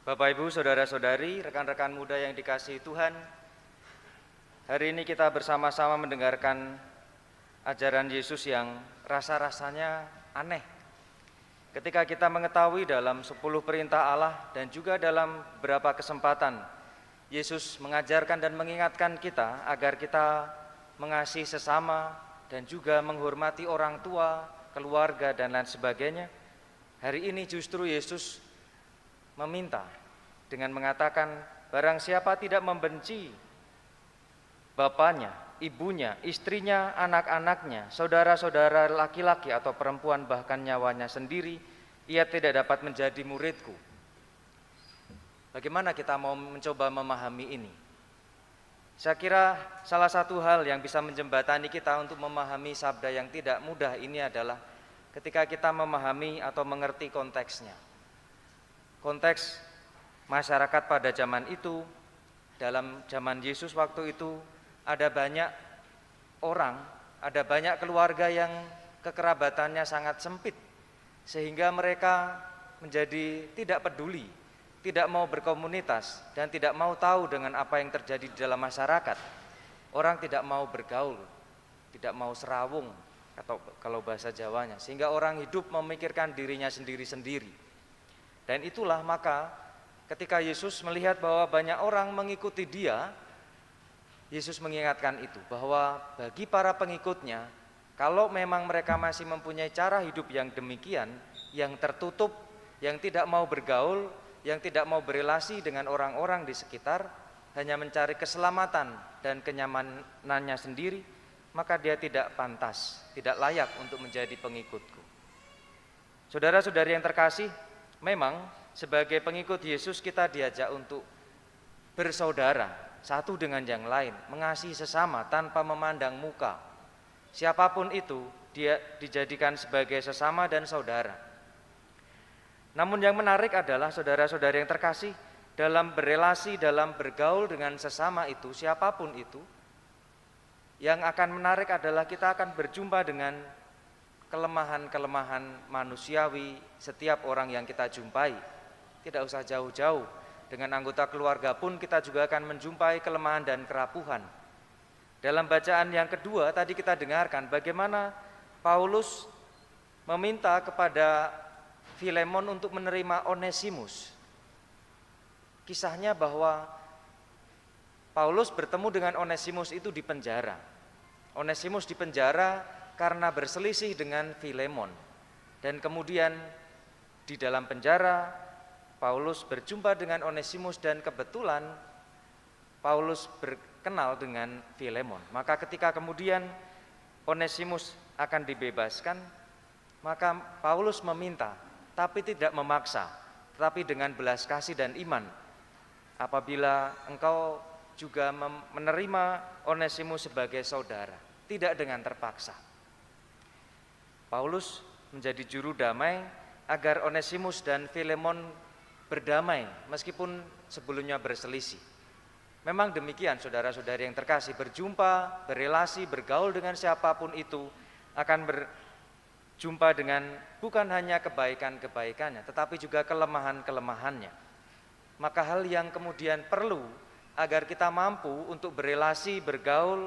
Bapak, Ibu, saudara-saudari, rekan-rekan muda yang dikasihi Tuhan, hari ini kita bersama-sama mendengarkan ajaran Yesus yang rasa-rasanya aneh. Ketika kita mengetahui dalam 10 perintah Allah dan juga dalam beberapa kesempatan, Yesus mengajarkan dan mengingatkan kita agar kita mengasihi sesama dan juga menghormati orang tua, keluarga, dan lain sebagainya. Hari ini justru Yesus meminta dengan mengatakan, barang siapa tidak membenci bapaknya, ibunya, istrinya, anak-anaknya, saudara-saudara laki-laki atau perempuan, bahkan nyawanya sendiri, ia tidak dapat menjadi muridku. Bagaimana kita mau mencoba memahami ini? Saya kira salah satu hal yang bisa menjembatani kita untuk memahami sabda yang tidak mudah ini adalah ketika kita memahami atau mengerti konteksnya. Konteks masyarakat pada zaman itu, dalam zaman Yesus waktu itu, ada banyak orang, ada banyak keluarga yang kekerabatannya sangat sempit, sehingga mereka menjadi tidak peduli, tidak mau berkomunitas, dan tidak mau tahu dengan apa yang terjadi di dalam masyarakat. Orang tidak mau bergaul, tidak mau serawung, atau kalau bahasa Jawanya, sehingga orang hidup memikirkan dirinya sendiri-sendiri. Dan itulah maka ketika Yesus melihat bahwa banyak orang mengikuti dia, Yesus mengingatkan itu, bahwa bagi para pengikutnya, kalau memang mereka masih mempunyai cara hidup yang demikian, yang tertutup, yang tidak mau bergaul, yang tidak mau berelasi dengan orang-orang di sekitar, hanya mencari keselamatan dan kenyamanannya sendiri, maka dia tidak pantas, tidak layak untuk menjadi pengikutku. Saudara-saudari yang terkasih, memang sebagai pengikut Yesus kita diajak untuk bersaudara satu dengan yang lain, mengasihi sesama tanpa memandang muka. Siapapun itu, dia dijadikan sebagai sesama dan saudara. Namun yang menarik adalah saudara-saudari yang terkasih, dalam berelasi, dalam bergaul dengan sesama itu, siapapun itu, yang akan menarik adalah kita akan berjumpa dengan kelemahan-kelemahan manusiawi setiap orang yang kita jumpai. Tidak usah jauh-jauh, dengan anggota keluarga pun kita juga akan menjumpai kelemahan dan kerapuhan. Dalam bacaan yang kedua tadi kita dengarkan bagaimana Paulus meminta kepada Filemon untuk menerima Onesimus. Kisahnya bahwa Paulus bertemu dengan Onesimus itu di penjara. Onesimus di penjara karena berselisih dengan Filemon. Dan kemudian di dalam penjara Paulus berjumpa dengan Onesimus dan kebetulan Paulus berkenal dengan Filemon. Maka ketika kemudian Onesimus akan dibebaskan, maka Paulus meminta, tapi tidak memaksa, tetapi dengan belas kasih dan iman. Apabila engkau juga menerima Onesimus sebagai saudara, tidak dengan terpaksa. Paulus menjadi juru damai agar Onesimus dan Filemon berdamai meskipun sebelumnya berselisih. Memang demikian saudara-saudari yang terkasih, berjumpa, berelasi, bergaul dengan siapapun itu akan berjumpa dengan bukan hanya kebaikan-kebaikannya tetapi juga kelemahan-kelemahannya. Maka hal yang kemudian perlu agar kita mampu untuk berelasi, bergaul,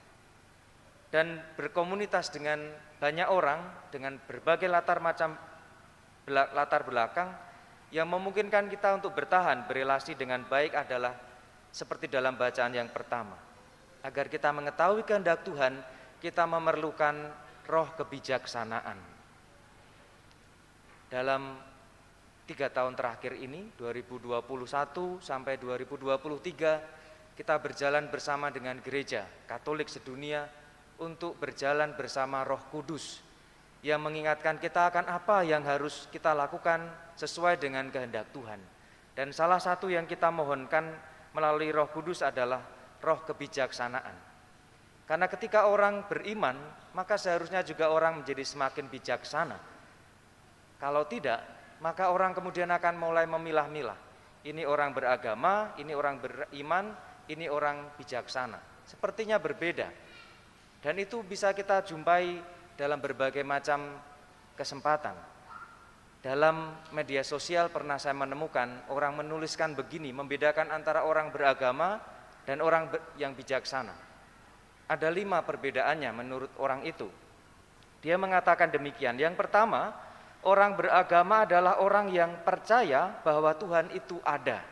dan berkomunitas dengan banyak orang dengan berbagai latar belakang yang memungkinkan kita untuk bertahan berelasi dengan baik adalah seperti dalam bacaan yang pertama. Agar kita mengetahui kehendak Tuhan, kita memerlukan roh kebijaksanaan. Dalam 3 tahun terakhir ini, 2021 sampai 2023, kita berjalan bersama dengan gereja Katolik sedunia untuk berjalan bersama Roh Kudus yang mengingatkan kita akan apa yang harus kita lakukan sesuai dengan kehendak Tuhan. Dan salah satu yang kita mohonkan melalui Roh Kudus adalah roh kebijaksanaan. Karena ketika orang beriman, maka seharusnya juga orang menjadi semakin bijaksana. Kalau tidak, maka orang kemudian akan mulai memilah-milah. Ini orang beragama, ini orang beriman, ini orang bijaksana. Sepertinya berbeda. Dan itu bisa kita jumpai dalam berbagai macam kesempatan. Dalam media sosial pernah saya menemukan orang menuliskan begini, membedakan antara orang beragama dan orang yang bijaksana. Ada 5 perbedaannya menurut orang itu. Dia mengatakan demikian. Yang pertama, orang beragama adalah orang yang percaya bahwa Tuhan itu ada.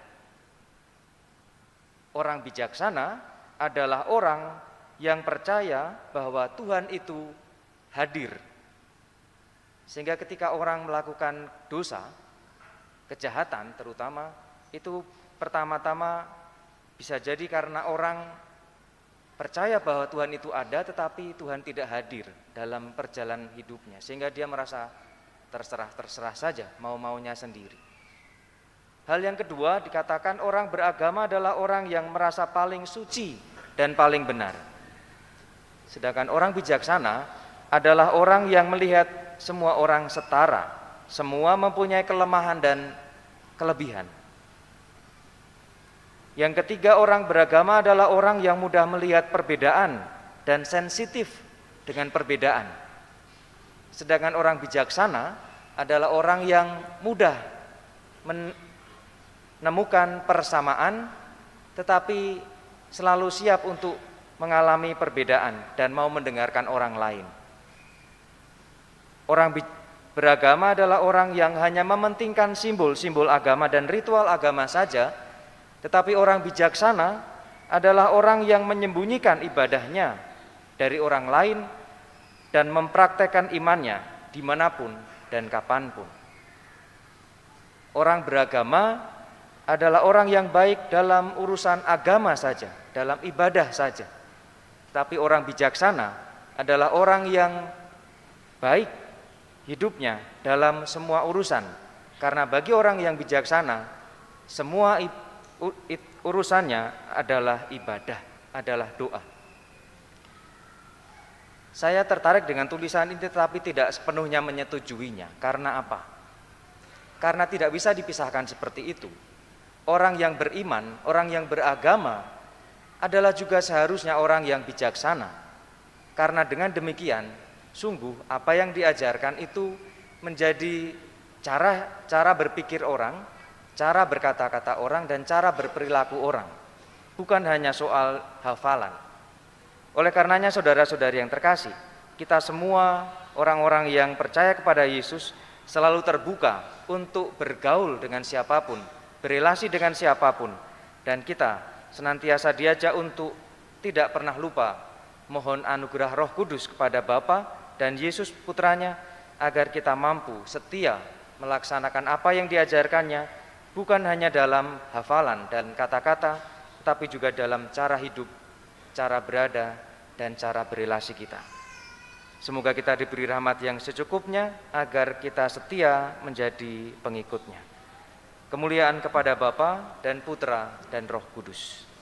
Orang bijaksana adalah orang yang percaya bahwa Tuhan itu hadir. Sehingga ketika orang melakukan dosa, kejahatan terutama, itu pertama-tama bisa jadi karena orang percaya bahwa Tuhan itu ada, tetapi Tuhan tidak hadir dalam perjalanan hidupnya. Sehingga dia merasa terserah saja, mau-maunya sendiri. Hal yang kedua, dikatakan orang beragama adalah orang yang merasa paling suci dan paling benar. Sedangkan orang bijaksana adalah orang yang melihat semua orang setara, semua mempunyai kelemahan dan kelebihan. Yang ketiga, orang beragama adalah orang yang mudah melihat perbedaan dan sensitif dengan perbedaan. Sedangkan orang bijaksana adalah orang yang mudah menemukan persamaan, tetapi selalu siap untuk mengalami perbedaan dan mau mendengarkan orang lain. Orang beragama adalah orang yang hanya mementingkan simbol-simbol agama dan ritual agama saja, tetapi orang bijaksana adalah orang yang menyembunyikan ibadahnya dari orang lain dan mempraktekkan imannya dimanapun dan kapanpun. Orang beragama adalah orang yang baik dalam urusan agama saja, dalam ibadah saja. Tapi orang bijaksana adalah orang yang baik hidupnya dalam semua urusan. Karena bagi orang yang bijaksana, semua urusannya adalah ibadah, adalah doa. Saya tertarik dengan tulisan ini tetapi tidak sepenuhnya menyetujuinya. Karena apa? Karena tidak bisa dipisahkan seperti itu. Orang yang beriman, orang yang beragama adalah juga seharusnya orang yang bijaksana. Karena dengan demikian, sungguh apa yang diajarkan itu menjadi cara berpikir orang, cara berkata-kata orang, dan cara berperilaku orang. Bukan hanya soal hafalan. Oleh karenanya saudara-saudari yang terkasih, kita semua orang-orang yang percaya kepada Yesus selalu terbuka untuk bergaul dengan siapapun, berelasi dengan siapapun. Dan kita senantiasa diajak untuk tidak pernah lupa mohon anugerah Roh Kudus kepada Bapa dan Yesus putranya agar kita mampu setia melaksanakan apa yang diajarkannya, bukan hanya dalam hafalan dan kata-kata, tetapi juga dalam cara hidup, cara berada, dan cara berelasi kita. Semoga kita diberi rahmat yang secukupnya agar kita setia menjadi pengikutnya. Kemuliaan kepada Bapa dan Putra dan Roh Kudus.